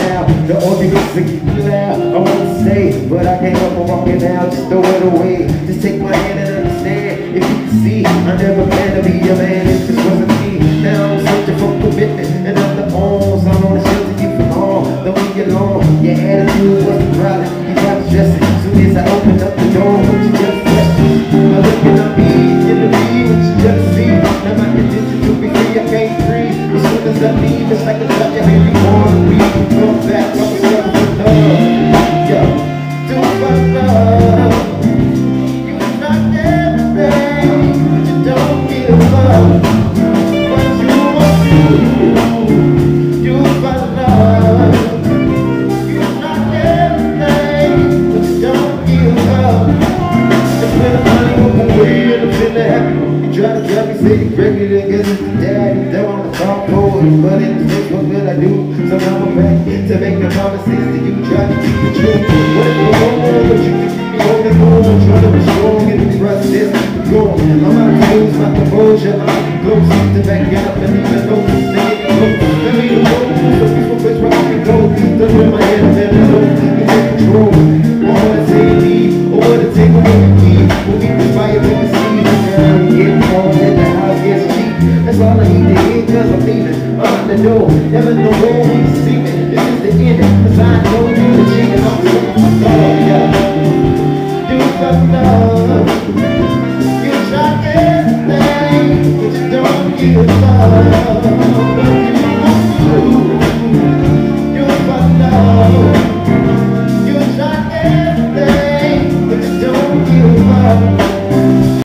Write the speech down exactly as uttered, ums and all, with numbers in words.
now. The arguments are getting loud. I want to stay, but I can't help but walking out. Just throw it away. Just take my hand and understand. If you can see, I never planned to be a man. It just wasn't me. Now I'm searching for commitment and other arms. I want to shelter you from all. Don't leave you alone. Your attitude wasn't right. You got stressing. Soon as I opened up the door, what you just questions? Now looking at me, in the me, what you just see. Now my intention to be free, I can't breathe. As soon as I leave, it's like a touch of heavy water. We come back, I'm a struggle for love. Yeah, do for love. You not everything, but you don't give up. What you want to do, do for love. You not everything, but you don't give up. Just when the money won't away and I'm feeling happy. Try to drive me, say you break it, I guess it's the daddy. Don't wanna talk forward, but in the face, what will I do? So now I'm back to make the promises to you. Try to keep it true. What if you're wrong, but you can keep me holding on. I'm trying to be strong in the process. Go on, I'm out to lose my composure. I'm close to back up and even though this thing is close. Let me the road, so people place where I can go. Don't put my head up and I know you take control. All I say leave, or what it take when we leave. We'll keep the fire with the seed. That's all I need to hear, cause I'm leaving. I'm out the door, never know where we see me. This is the ending, cause I know you the cheating. I'm so sorry, yeah. Do for love. You try everything, but you don't give love.